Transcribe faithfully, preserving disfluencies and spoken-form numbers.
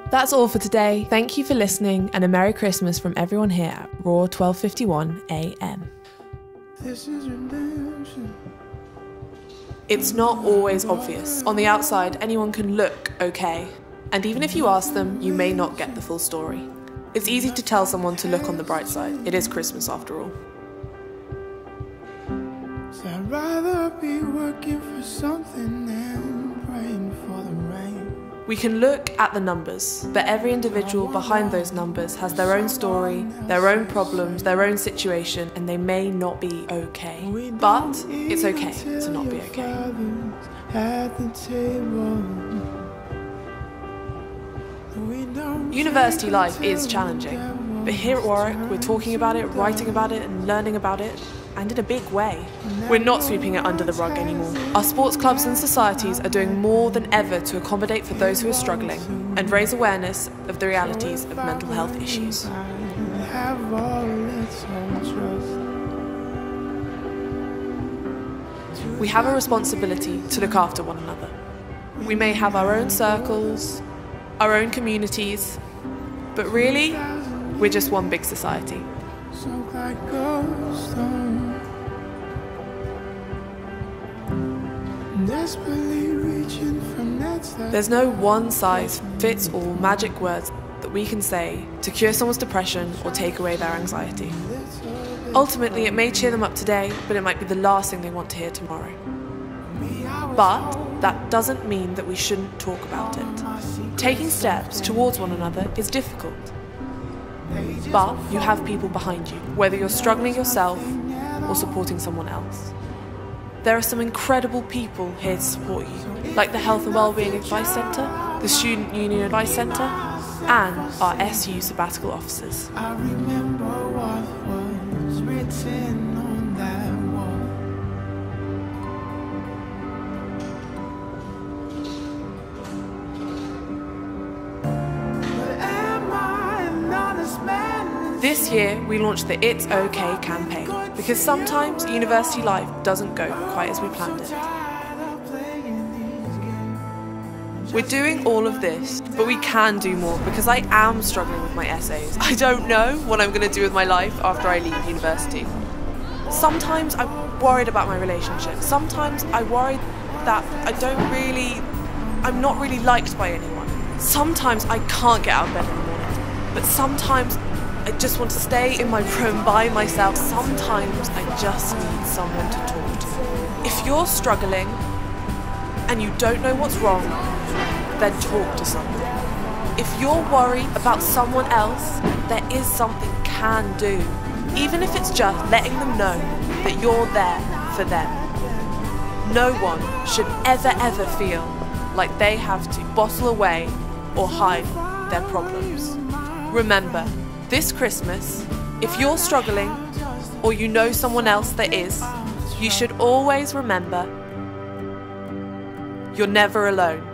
That's all for today. Thank you for listening, and a Merry Christmas from everyone here at RaW twelve fifty-one A M. This is redemption. It's not always obvious. On the outside, anyone can look okay, and even if you ask them, you may not get the full story. It's easy to tell someone to look on the bright side. It is Christmas after all. So I'd rather be working for something than praying for the rain. We can look at the numbers, but every individual behind those numbers has their own story, their own problems, their own situation, and they may not be okay. But it's okay to not be okay. At the table. University life is challenging, but here at Warwick we're talking about it, writing about it and learning about it, and in a big way. We're not sweeping it under the rug anymore. Our sports clubs and societies are doing more than ever to accommodate for those who are struggling and raise awareness of the realities of mental health issues. We have a responsibility to look after one another. We may have our own circles, our own communities, but really, we're just one big society. There's no one-size-fits-all magic words that we can say to cure someone's depression or take away their anxiety. Ultimately, it may cheer them up today, but it might be the last thing they want to hear tomorrow. But that doesn't mean that we shouldn't talk about it. Taking steps towards one another is difficult. But you have people behind you, whether you're struggling yourself or supporting someone else. There are some incredible people here to support you, like the Health and Wellbeing Advice Centre, the Student Union Advice Centre, and our S U sabbatical officers. I remember what was written on that wall. But am I an honest man? This year, we launched the It's OK campaign, because sometimes university life doesn't go quite as we planned it. We're doing all of this, but we can do more because I am struggling with my essays. I don't know what I'm going to do with my life after I leave university. Sometimes I'm worried about my relationship. Sometimes I worry that I don't really, I'm not really liked by anyone. Sometimes I can't get out of bed in the morning. But sometimes I just want to stay in my room by myself. Sometimes I just need someone to talk to. If you're struggling and you don't know what's wrong, then talk to someone. If you're worried about someone else, there is something you can do. Even if it's just letting them know that you're there for them. No one should ever, ever feel like they have to bottle away or hide their problems. Remember, this Christmas, if you're struggling or you know someone else that is, you should always remember you're never alone.